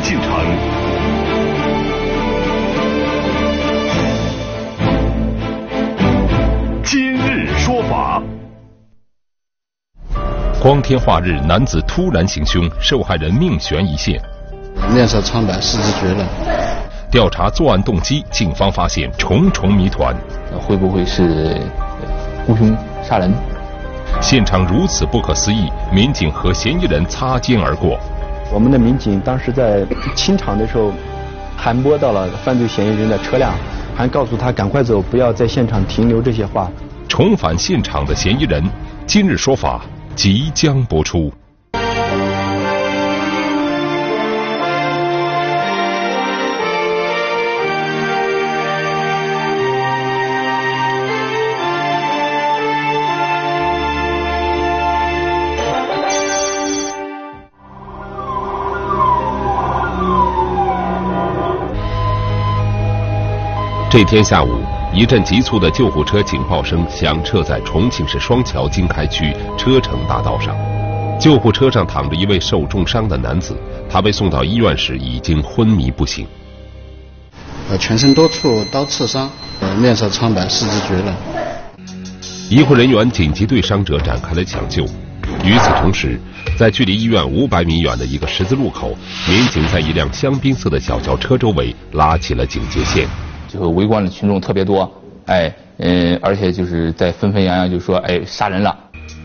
进程。今日说法。光天化日，男子突然行凶，受害人命悬一线。 面色苍白，四肢绝了。 调查作案动机，警方发现重重谜团。 会不会是雇凶杀人？ 现场如此不可思议，民警和嫌疑人擦肩而过。 我们的民警当时在清场的时候，还摸到了犯罪嫌疑人的车辆，还告诉他赶快走，不要在现场停留这些话。 重返现场的嫌疑人，今日说法即将播出。这天下午，一阵急促的救护车警报声响彻在重庆市双桥经开区车城大道上。救护车上躺着一位受重伤的男子，他被送到医院时已经昏迷不醒。 全身多处刀刺伤，面色苍白，四肢绝了。 医护人员紧急对伤者展开了抢救。与此同时，在距离医院500米远的一个十字路口，民警在一辆香槟色的小轿车周围拉起了警戒线。 就是围观的群众特别多，而且就是在纷纷扬扬就说杀人了。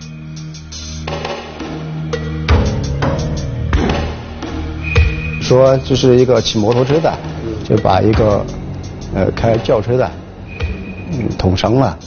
说就是一个骑摩托车的，就把一个开轿车的捅伤了。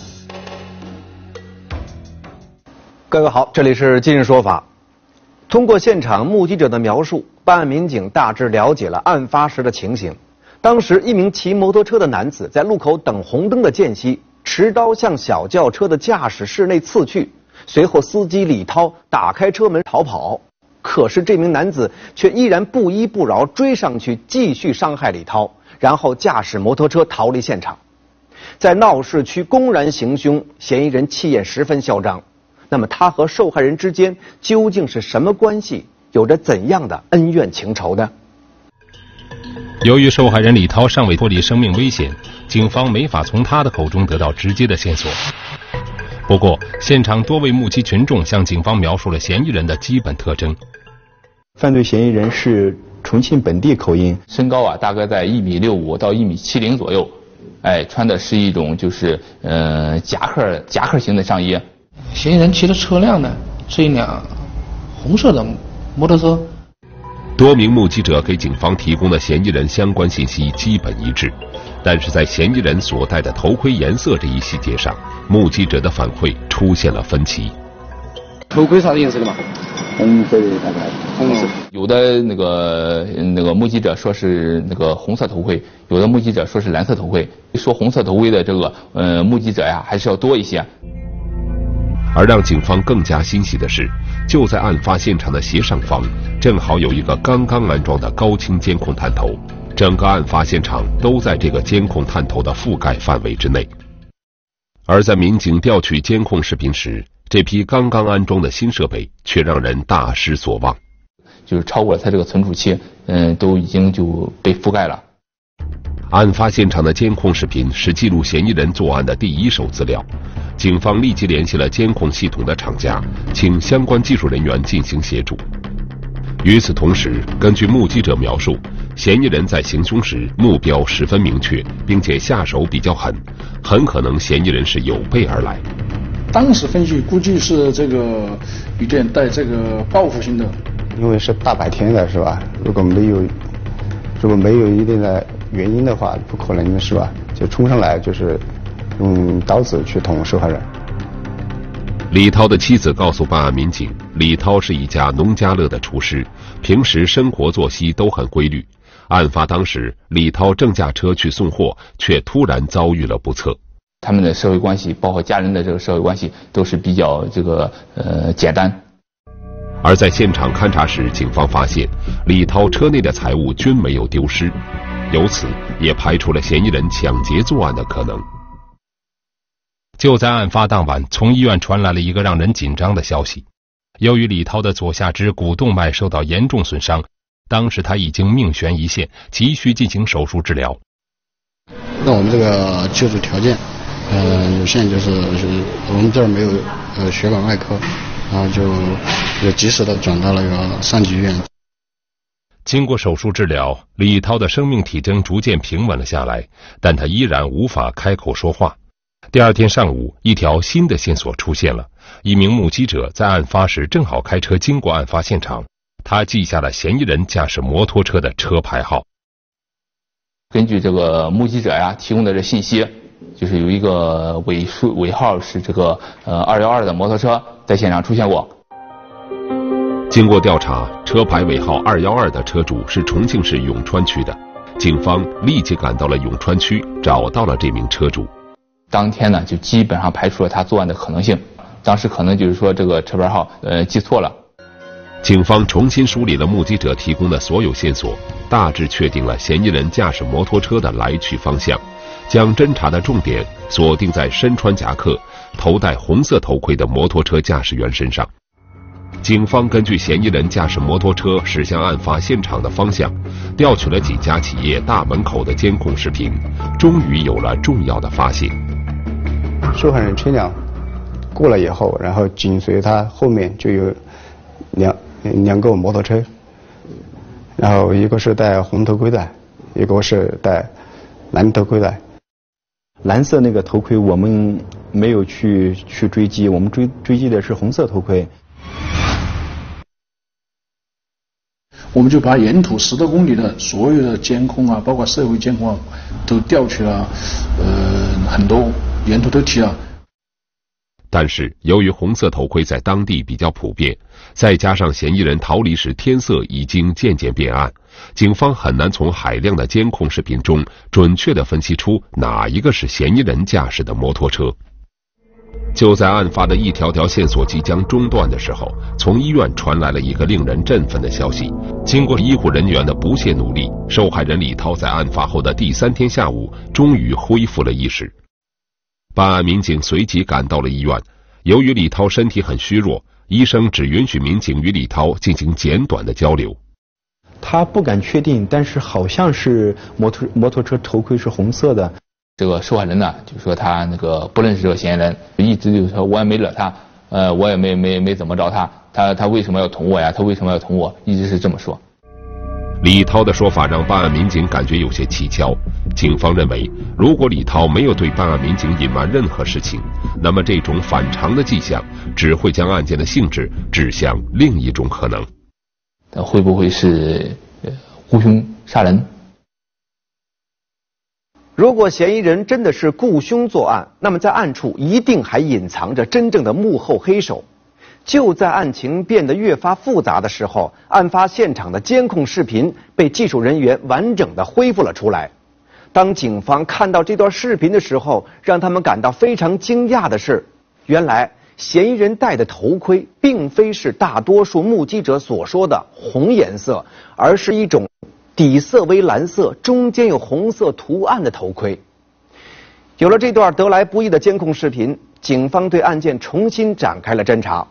各位好，这里是今日说法。通过现场目击者的描述，办案民警大致了解了案发时的情形。当时，一名骑摩托车的男子在路口等红灯的间隙，持刀向小轿车的驾驶室内刺去。随后，司机李涛打开车门逃跑。可是，这名男子却依然不依不饶，追上去继续伤害李涛，然后驾驶摩托车逃离现场。在闹市区公然行凶，嫌疑人气焰十分嚣张。那么，他和受害人之间究竟是什么关系？有着怎样的恩怨情仇呢？ 由于受害人李涛尚未脱离生命危险，警方没法从他的口中得到直接的线索。不过，现场多位目击群众向警方描述了嫌疑人的基本特征。 犯罪嫌疑人是重庆本地口音， 身高大概在1.65米到1.70米左右，穿的是一种就是夹克型的上衣。 嫌疑人骑的车辆呢是一辆红色的摩托车。 多名目击者给警方提供的嫌疑人相关信息基本一致，但是在嫌疑人所戴的头盔颜色这一细节上，目击者的反馈出现了分歧。 头盔啥颜色的嘛？ 红色的，大概红色。有的那个目击者说是那个红色头盔，有的目击者说是蓝色头盔。说红色头盔的这个目击者还是要多一些。 而让警方更加欣喜的是，就在案发现场的斜上方，正好有一个刚刚安装的高清监控探头，整个案发现场都在这个监控探头的覆盖范围之内。而在民警调取监控视频时，这批刚刚安装的新设备却让人大失所望， 就是超过了它这个存储期，都已经就被覆盖了。 案发现场的监控视频是记录嫌疑人作案的第一手资料，警方立即联系了监控系统的厂家，请相关技术人员进行协助。与此同时，根据目击者描述，嫌疑人在行凶时目标十分明确，并且下手比较狠，很可能嫌疑人是有备而来。 当时分析估计是这个有点带这个报复性的， 因为是大白天的是吧？如果没有一定的原因的话，不可能是吧？就冲上来就是用刀子去捅受害人。 李涛的妻子告诉办案民警，李涛是一家农家乐的厨师，平时生活作息都很规律。案发当时，李涛正驾车去送货，却突然遭遇了不测。 他们的社会关系，包括家人的这个社会关系，都是比较简单。 而在现场勘查时，警方发现李涛车内的财物均没有丢失，由此也排除了嫌疑人抢劫作案的可能。就在案发当晚，从医院传来了一个让人紧张的消息：由于李涛的左下肢股动脉受到严重损伤， 当时他已经命悬一线，急需进行手术治疗。 那我们这个救助条件，有限，就是我们这儿没有血管外科，然后就及时的转到了一个上级医院。 经过手术治疗，李涛的生命体征逐渐平稳了下来，但他依然无法开口说话。第二天上午，一条新的线索出现了。一名目击者在案发时正好开车经过案发现场，他记下了嫌疑人驾驶摩托车的车牌号。 根据这个目击者提供的这信息，就是有一个尾号是这个212的摩托车在现场出现过。 经过调查，车牌尾号212的车主是重庆市永川区的。警方立即赶到了永川区，找到了这名车主。 当天呢，就基本上排除了他作案的可能性。当时可能就是说这个车牌号记错了。 警方重新梳理了目击者提供的所有线索，大致确定了嫌疑人驾驶摩托车的来去方向，将侦查的重点锁定在身穿夹克、头戴红色头盔的摩托车驾驶员身上。警方根据嫌疑人驾驶摩托车驶向案发现场的方向，调取了几家企业大门口的监控视频，终于有了重要的发现。 受害人车辆过了以后，然后紧随他后面就有两个摩托车，然后一个是戴红头盔的，一个是戴蓝头盔的。 蓝色那个头盔我们没有去追击，我们追击的是红色头盔。 我们就把沿途10多公里的所有的监控啊，包括社会监控啊，都调取了，很多沿途都提了。 但是由于红色头盔在当地比较普遍，再加上嫌疑人逃离时天色已经渐渐变暗，警方很难从海量的监控视频中准确地分析出哪一个是嫌疑人驾驶的摩托车。就在案发的一条条线索即将中断的时候，从医院传来了一个令人振奋的消息。经过医护人员的不懈努力，受害人李涛在案发后的第3天下午终于恢复了意识。办案民警随即赶到了医院，由于李涛身体很虚弱，医生只允许民警与李涛进行简短的交流。 他不敢确定，但是好像是摩托车头盔是红色的。 这个受害人呢，就说他那个不认识这个嫌疑人，一直就说我也没惹他，我也没怎么着他为什么要捅我呀？他为什么要捅我？一直是这么说。 李涛的说法让办案民警感觉有些蹊跷。警方认为，如果李涛没有对办案民警隐瞒任何事情，那么这种反常的迹象只会将案件的性质指向另一种可能。 会不会是雇凶杀人？ 如果嫌疑人真的是雇凶作案，那么在暗处一定还隐藏着真正的幕后黑手。就在案情变得越发复杂的时候，案发现场的监控视频被技术人员完整的恢复了出来。当警方看到这段视频的时候，让他们感到非常惊讶的是，原来嫌疑人戴的头盔并非是大多数目击者所说的红颜色，而是一种底色为蓝色，中间有红色图案的头盔。有了这段得来不易的监控视频，警方对案件重新展开了侦查。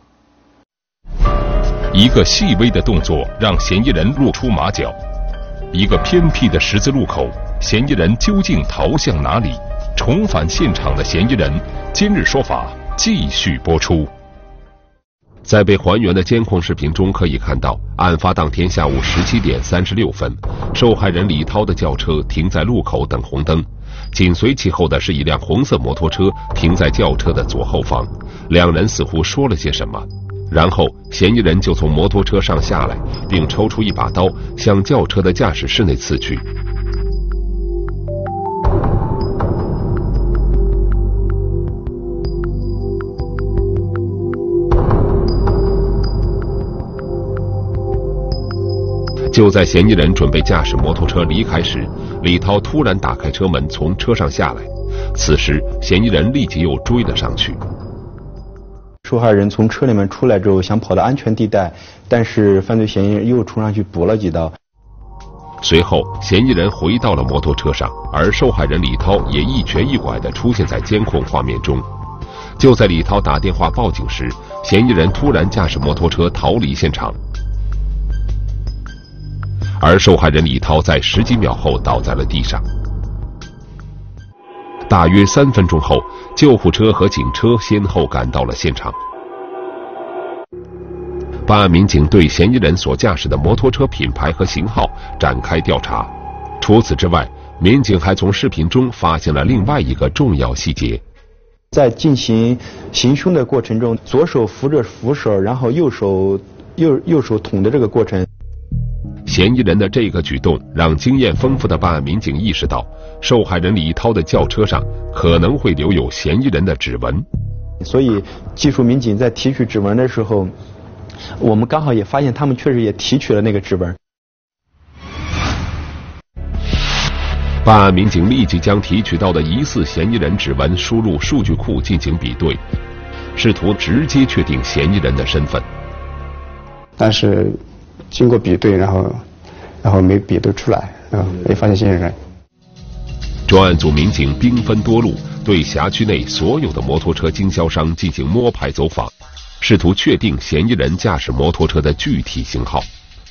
一个细微的动作让嫌疑人露出马脚，一个偏僻的十字路口，嫌疑人究竟逃向哪里？重返现场的嫌疑人，今日说法继续播出。在被还原的监控视频中可以看到，案发当天下午17点36分，受害人李涛的轿车停在路口等红灯，紧随其后的是一辆红色摩托车停在轿车的左后方，两人似乎说了些什么，然后嫌疑人就从摩托车上下来，并抽出一把刀向轿车的驾驶室内刺去。就在嫌疑人准备驾驶摩托车离开时，李涛突然打开车门从车上下来，此时嫌疑人立即又追了上去。 受害人从车里面出来之后想跑到安全地带，但是犯罪嫌疑人又冲上去补了几刀。 随后嫌疑人回到了摩托车上，而受害人李涛也一瘸一拐地出现在监控画面中。就在李涛打电话报警时，嫌疑人突然驾驶摩托车逃离现场。 而受害人李涛在10几秒后倒在了地上。大约3分钟后，救护车和警车先后赶到了现场。办案民警对嫌疑人所驾驶的摩托车品牌和型号展开调查。除此之外，民警还从视频中发现了另外一个重要细节。 在进行行凶的过程中，左手扶着扶手，然后右手捅的这个过程。 嫌疑人的这个举动让经验丰富的办案民警意识到，受害人李涛的轿车上可能会留有嫌疑人的指纹。 所以技术民警在提取指纹的时候，我们刚好也发现他们确实也提取了那个指纹。 办案民警立即将提取到的疑似嫌疑人指纹输入数据库进行比对，试图直接确定嫌疑人的身份。 但是经过比对，然后没比对出来，没发现嫌疑人。 专案组民警兵分多路，对辖区内所有的摩托车经销商进行摸排走访，试图确定嫌疑人驾驶摩托车的具体型号。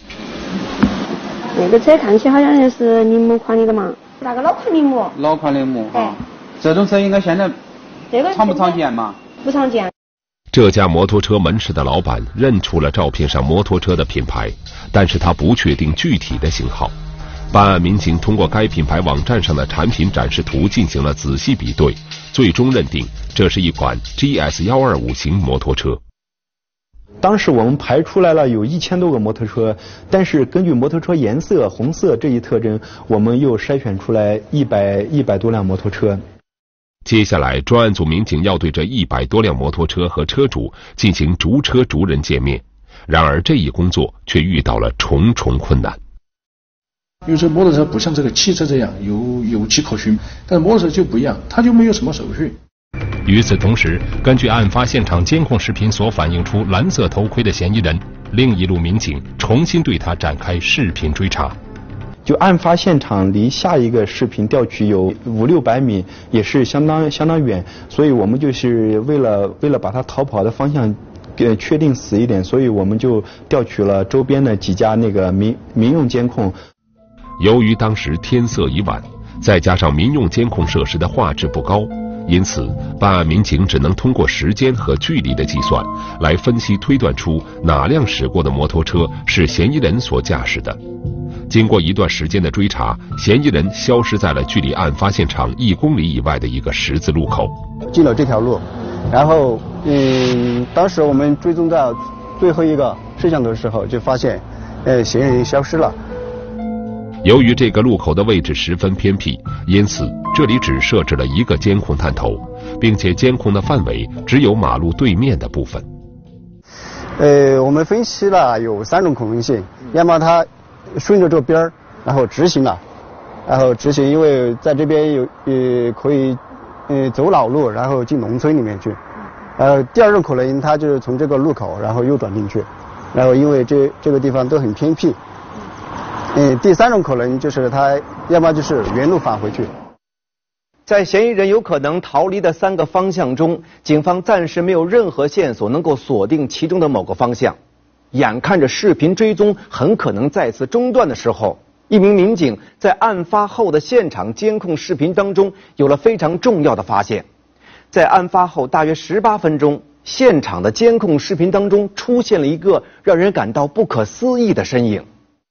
那个车看起好像就是铃木款的嘛，那个老款铃木。 老款铃木啊，这种车应该现在常不常见嘛？ 不常见。 这家摩托车门市的老板认出了照片上摩托车的品牌，但是他不确定具体的型号。办案民警通过该品牌网站上的产品展示图进行了仔细比对，最终认定这是一款 GS125 型摩托车。 当时我们排出来了有1000多个摩托车，但是根据摩托车颜色红色这一特征，我们又筛选出来100多辆摩托车。 接下来，专案组民警要对这100多辆摩托车和车主进行逐车逐人界面。然而，这一工作却遇到了重重困难。 因为这摩托车不像这个汽车这样有迹可循，但是摩托车就不一样，它就没有什么手续。 与此同时，根据案发现场监控视频所反映出蓝色头盔的嫌疑人，另一路民警重新对他展开视频追查。 就案发现场离下一个视频调取有500-600米，也是相当远，所以我们就是为了把他逃跑的方向确定死一点，所以我们就调取了周边的几家那个民用监控。 由于当时天色已晚，再加上民用监控设施的画质不高，因此办案民警只能通过时间和距离的计算来分析推断出哪辆驶过的摩托车是嫌疑人所驾驶的。经过一段时间的追查，嫌疑人消失在了距离案发现场1公里以外的一个十字路口。 进了这条路，然后当时我们追踪到最后一个摄像头的时候，就发现嫌疑人消失了。 由于这个路口的位置十分偏僻，因此这里只设置了一个监控探头，并且监控的范围只有马路对面的部分。 我们分析了有3种可能性，要么他顺着这边儿，然后直行了，因为在这边可以走老路，然后进农村里面去。第2种可能他就是从这个路口然后右转进去，然后因为这个地方都很偏僻。第3种可能就是他要么就是原路返回去。 在嫌疑人有可能逃离的3个方向中，警方暂时没有任何线索能够锁定其中的某个方向。眼看着视频追踪很可能再次中断的时候，一名民警在案发后的现场监控视频当中有了非常重要的发现。在案发后大约18分钟，现场的监控视频当中出现了一个让人感到不可思议的身影。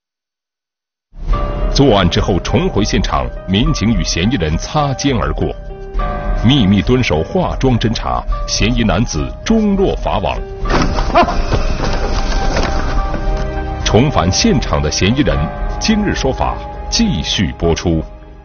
作案之后重回现场，民警与嫌疑人擦肩而过，秘密蹲守化妆侦查，嫌疑男子终落法网。重返现场的嫌疑人，今日说法继续播出。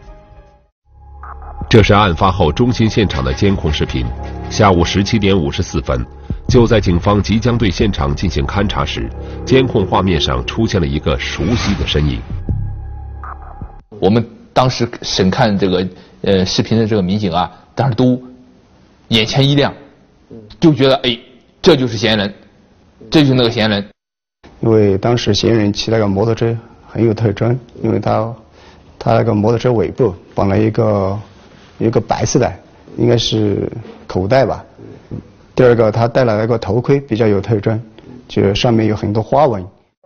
这是案发后中心现场的监控视频。下午17点54分，就在警方即将对现场进行勘查时，监控画面上出现了一个熟悉的身影。 我们当时审看这个视频的这个民警啊，当时都眼前一亮，就觉得这就是嫌疑人，这就是那个嫌疑人。 因为当时嫌疑人骑那个摩托车很有特征，因为他那个摩托车尾部绑了一个白色的，应该是口袋吧。第2个，他戴了那个头盔比较有特征，就上面有很多花纹。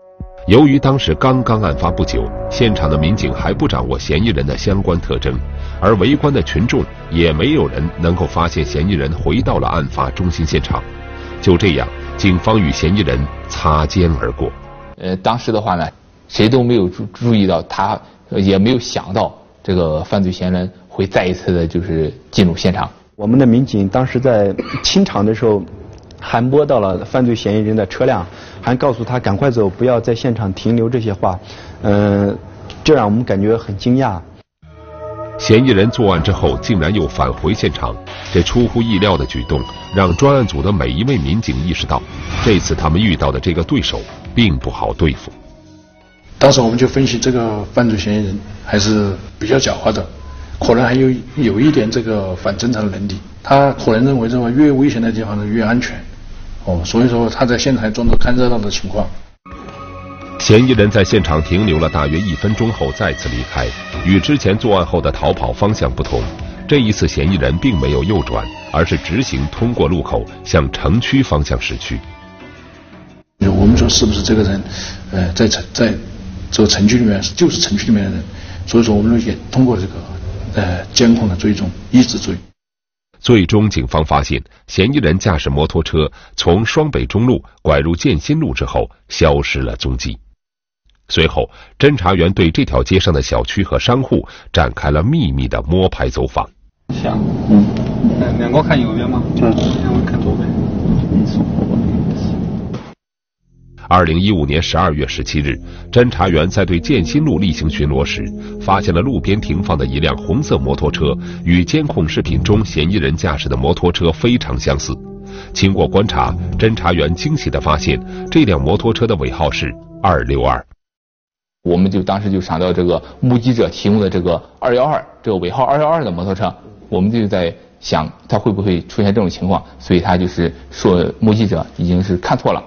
由于当时刚刚案发不久，现场的民警还不掌握嫌疑人的相关特征，而围观的群众也没有人能够发现嫌疑人回到了案发中心现场。就这样，警方与嫌疑人擦肩而过。 当时的话呢，谁都没有注意到他，也没有想到这个犯罪嫌疑人会再一次的就是进入现场。 我们的民警当时在清场的时候，还摸到了犯罪嫌疑人的车辆，还告诉他赶快走，不要在现场停留这些话，这让我们感觉很惊讶。 嫌疑人作案之后竟然又返回现场，这出乎意料的举动让专案组的每一位民警意识到，这次他们遇到的这个对手并不好对付。 当时我们就分析这个犯罪嫌疑人还是比较狡猾的，可能还有一点这个反侦查的能力，他可能认为这个越危险的地方呢越安全，所以说他在现场还装作看热闹的情况。 嫌疑人在现场停留了大约1分钟后再次离开，与之前作案后的逃跑方向不同，这一次嫌疑人并没有右转，而是直行通过路口向城区方向驶去。 我们说是不是这个人在这个城区里面就是城区里面的人，所以说我们也通过这个监控的追踪一直追。 最终警方发现，嫌疑人驾驶摩托车从双北中路拐入建新路之后消失了踪迹。随后，侦查员对这条街上的小区和商户展开了秘密的摸排走访。 两个看右边吗？2个看左边。 2015年12月17日，侦查员在对建新路例行巡逻时，发现了路边停放的一辆红色摩托车，与监控视频中嫌疑人驾驶的摩托车非常相似。经过观察，侦查员惊喜地发现，这辆摩托车的尾号是262。 我们当时就想到这个目击者提供的这个212，这个尾号212的摩托车，我们就在想他会不会出现这种情况，所以他就是说目击者已经是看错了。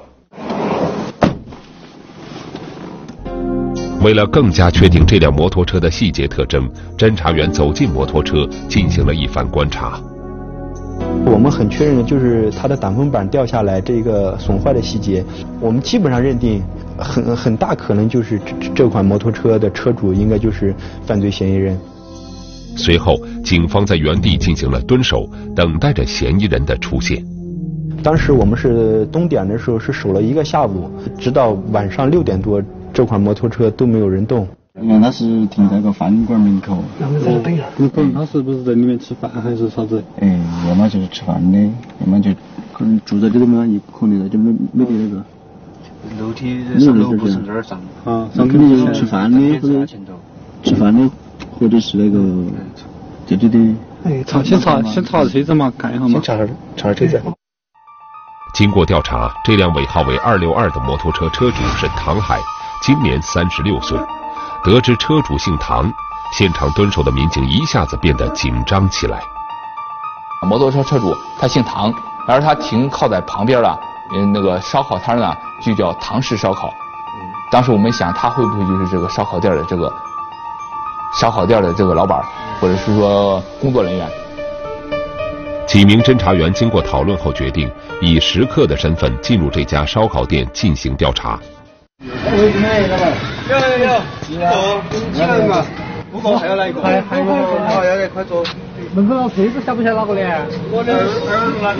为了更加确定这辆摩托车的细节特征，侦查员走进摩托车进行了一番观察。 我们很确认的就是它的挡风板掉下来这个损坏的细节，我们基本上认定很大可能就是这款摩托车的车主应该就是犯罪嫌疑人。 随后，警方在原地进行了蹲守，等待着嫌疑人的出现。 当时我们是冬点的时候是守了1个下午，直到晚上6点多，这款摩托车都没有人动。 他是停在个饭馆门口。 他是不是在里面吃饭还是啥子？ 要么就是吃饭的，要么就可能住在这里嘛，也可能在这没得那个。 楼梯上楼不是这儿上。 上肯定就是吃饭的或者吃饭的，或者是那个对。 先查车子嘛，看一下嘛。 先查车子。 经过调查，这辆尾号为262的摩托车车主是唐海，今年36岁。得知车主姓唐，现场蹲守的民警一下子变得紧张起来。 摩托车车主他姓唐，而他停靠在旁边了，那个烧烤摊呢就叫唐氏烧烤。当时我们想，他会不会就是这个烧烤店的这个老板，或者是说工作人员？ 几名侦查员经过讨论后，决定以食客的身份进入这家烧烤店进行调查。 有，不够还要来一个，还有好，要来快坐。门口那车子晓不晓得哪个的？我的那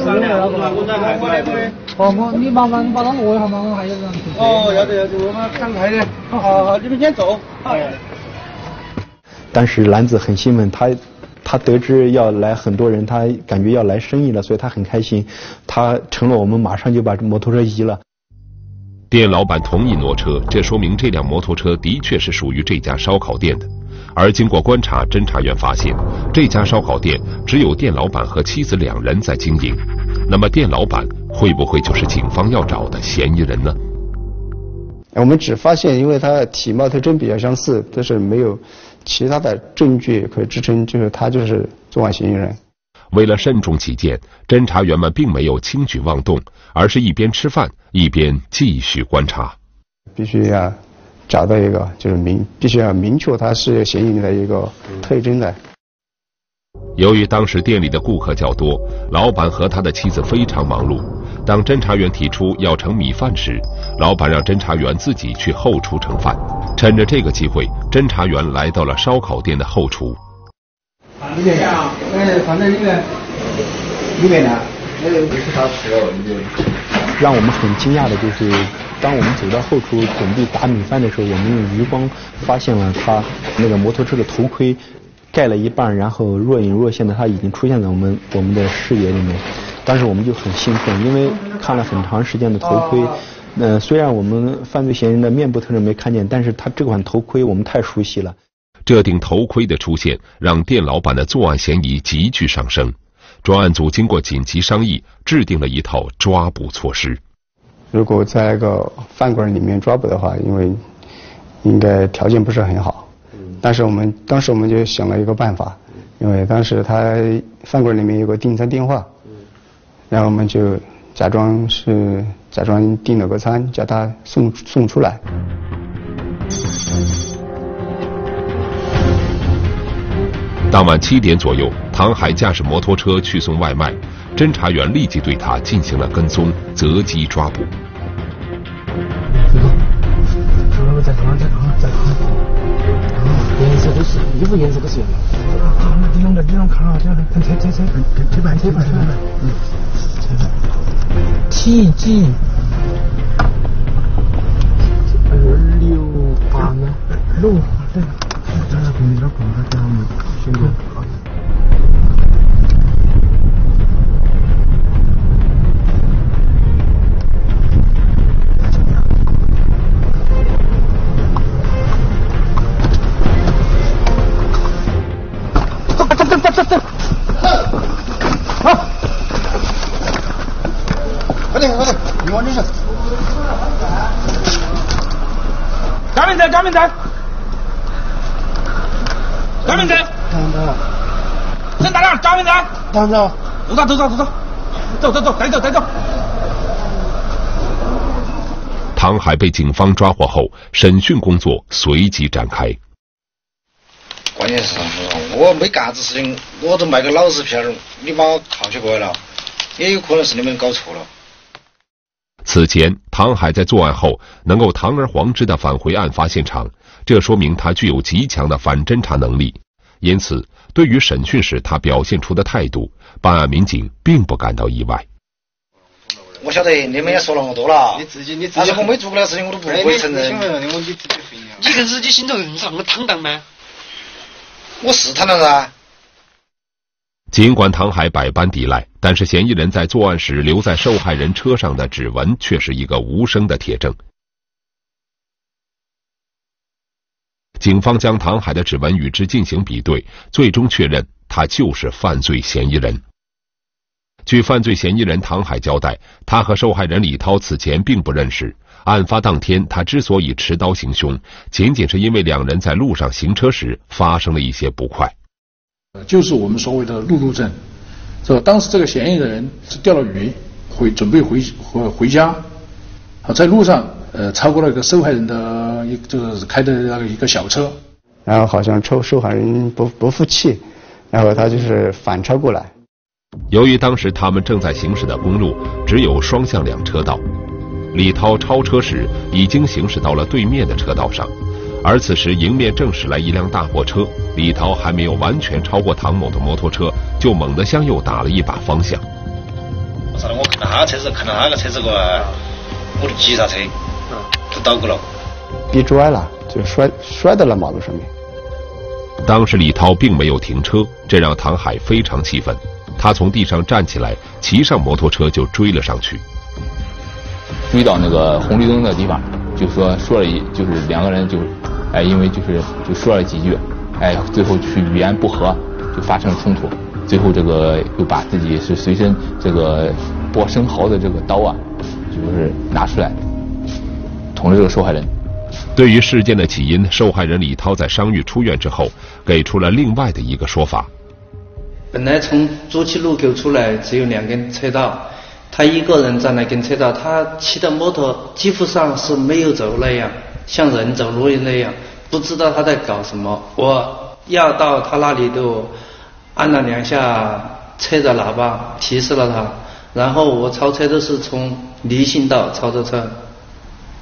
个你麻烦你把它挪一下嘛，我还有人。要得，我们赶快的。好，你们先走。 当时男子很兴奋，他得知要来很多人，他感觉要来生意了，所以他很开心。他承诺我们马上就把摩托车移了。 店老板同意挪车，这说明这辆摩托车的确是属于这家烧烤店的。而经过观察，侦查员发现这家烧烤店只有店老板和妻子2人在经营。那么店老板会不会就是警方要找的嫌疑人呢？ 我们只发现，因为他体貌特征比较相似，但是没有其他的证据可以支撑，就是他就是作案嫌疑人。 为了慎重起见，侦查员们并没有轻举妄动，而是一边吃饭一边继续观察。 必须要找到一个就是必须要明确他是嫌疑人的一个特征的。 由于当时店里的顾客较多，老板和他的妻子非常忙碌。当侦查员提出要盛米饭时， 老板让侦查员自己去后厨盛饭。趁着这个机会，侦查员来到了烧烤店的后厨。 里面呀，放在里面呢，没是啥吃哦， 让我们很惊讶的就是，当我们走到后厨准备打米饭的时候，我们用余光发现了他那个摩托车的头盔盖了一半，然后若隐若现的他已经出现在我们的视野里面。当时我们就很兴奋，因为看了很长时间的头盔。虽然我们犯罪嫌疑人的面部特征没看见，但是他这款头盔我们太熟悉了。 这顶头盔的出现，让店老板的作案嫌疑急剧上升。专案组经过紧急商议，制定了一套抓捕措施。 如果在那个饭馆里面抓捕的话，因为应该条件不是很好，但是当时我们就想了一个办法，因为当时他饭馆里面有个订餐电话，然后我们就假装订了个餐，叫他送出来。 当晚7点左右，唐海驾驶摩托车去送外卖，侦查员立即对他进行了跟踪，择机抓捕。 再看，颜色都是衣服颜色都是一样的。你弄看啊，这样看车牌，TG 268呢？路对。走！好，快点，你往这去。加名单。郑大亮，加名单。走。带走。 唐海被警方抓获后，审讯工作随即展开。 关键是我没干这事情，我都卖个老实片，你把我铐起过来了，也有可能是你们搞错了。 此前，唐海在作案后能够堂而皇之地返回案发现场，这说明他具有极强的反侦查能力。因此，对于审讯时他表现出的态度，办案民警并不感到意外。 我晓得你们也说那么多了，你自己，但是我没做过的事情我都不会承认。 你跟自己心头认上个坦荡吗？ 我是坦荡噻。 尽管唐海百般抵赖，但是嫌疑人在作案时留在受害人车上的指纹却是一个无声的铁证。警方将唐海的指纹与之进行比对，最终确认他就是犯罪嫌疑人。据犯罪嫌疑人唐海交代，他和受害人李涛此前并不认识。案发当天，他之所以持刀行凶，仅仅是因为两人在路上行车时发生了一些不快。 就是我们所谓的路症，当时这个嫌疑人是钓了鱼，准备回家，在路上超过了一个受害人的就是开的那个一个小车， 然后好像受害人不服气，然后他就是反超过来。 由于当时他们正在行驶的公路只有双向两车道，李涛超车时已经行驶到了对面的车道上，而此时迎面正驶来一辆大货车，李涛还没有完全超过唐某的摩托车，就猛地向右打了一把方向。 我看到他那个车子过来，我就急刹车，就倒过了， 逼拽了，就摔到了马路上面。 当时李涛并没有停车，这让唐海非常气愤，他从地上站起来，骑上摩托车就追了上去。 追到那个红绿灯的地方，说了就是两个人因为就说了几句，最后去语言不合，就发生了冲突。最后这个又把自己是随身这个剥生蚝的这个刀啊，就是拿出来捅了这个受害人。 对于事件的起因，受害人李涛在伤愈出院之后，给出了另外的一个说法。 本来从主体路口出来只有2根车道，他一个人在那根车道，他骑的摩托几乎上是没有走那样，像人走路那样，不知道他在搞什么。我要到他那里都按了2下车的喇叭提示了他，然后我超车都是从离心道超的车。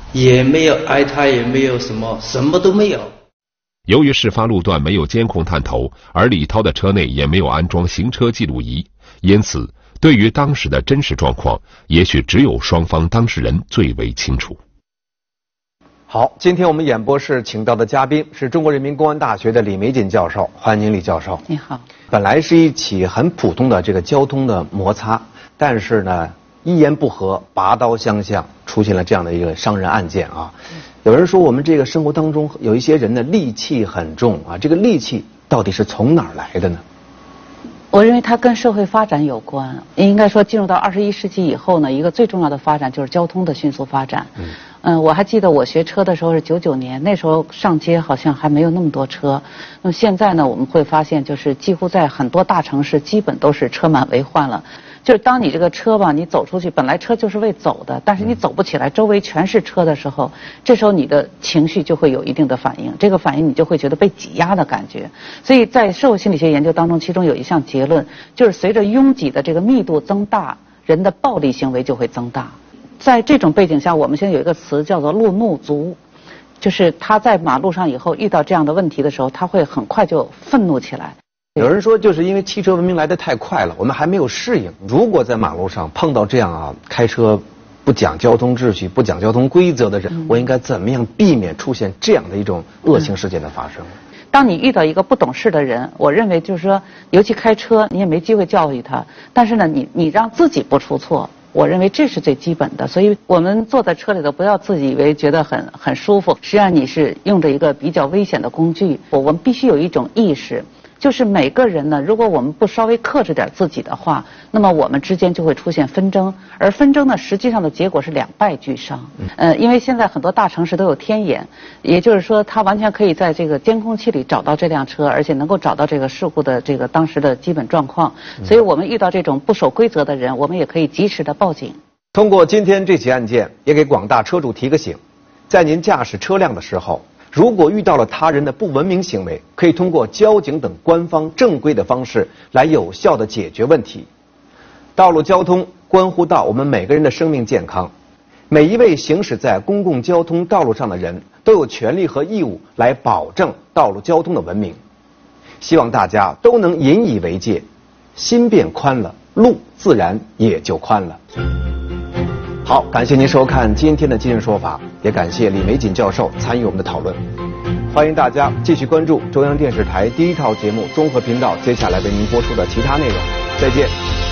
也没有挨他，也没有什么都没有。 由于事发路段没有监控探头，而李涛的车内也没有安装行车记录仪，因此对于当时的真实状况，也许只有双方当事人最为清楚。 好，今天我们演播室请到的嘉宾是中国人民公安大学的李玫瑾教授，欢迎李教授。 你好。 本来是一起很普通的这个交通的摩擦，但是呢，一言不合拔刀相向，出现了这样的一个伤人案件啊。有人说我们这个生活当中有一些人的戾气很重啊，这个戾气到底是从哪儿来的呢？ 我认为它跟社会发展有关。应该说，进入到21世纪以后呢，一个最重要的发展就是交通的迅速发展。我还记得我学车的时候是99年，那时候上街好像还没有那么多车。那么现在呢，我们会发现，就是几乎在很多大城市，基本都是车满为患了。就是当你这个车吧，你走出去，本来车就是为走的，但是你走不起来，周围全是车的时候，这时候你的情绪就会有一定的反应，这个反应你就会觉得被挤压的感觉。所以在社会心理学研究当中，其中有一项结论，就是随着拥挤的这个密度增大，人的暴力行为就会增大。在这种背景下，我们现在有一个词叫做路怒族，就是他在马路上以后遇到这样的问题的时候，他会很快就愤怒起来。 有人说，就是因为汽车文明来得太快了，我们还没有适应。如果在马路上碰到这样开车不讲交通秩序、不讲交通规则的人，我应该怎么样避免出现这样的一种恶性事件的发生？ 当你遇到一个不懂事的人，我认为就是说，尤其开车，你也没机会教育他，但是呢，你让自己不出错。我认为这是最基本的，所以我们坐在车里头，不要自己以为觉得很舒服，实际上你是用着一个比较危险的工具。我们必须有一种意识，就是每个人呢，如果我们不稍微克制点自己的话，那么我们之间就会出现纷争，而纷争呢，实际上的结果是两败俱伤。因为现在很多大城市都有天眼，也就是说，它完全可以在这个监控器里找到这辆车，而且能够找到这个事故的这个当时的基本状况。所以我们遇到这种不守规则的人，我们也可以及时的报警。 通过今天这起案件，也给广大车主提个醒，在您驾驶车辆的时候，如果遇到了他人的不文明行为，可以通过交警等官方正规的方式来有效的解决问题。道路交通关乎到我们每个人的生命健康，每一位行驶在公共交通道路上的人都有权利和义务来保证道路交通的文明。希望大家都能引以为戒，心变宽了，路自然也就宽了。好，感谢您收看今天的《今日说法》，也感谢李玫瑾教授参与我们的讨论。欢迎大家继续关注中央电视台第一套节目综合频道接下来为您播出的其他内容。再见。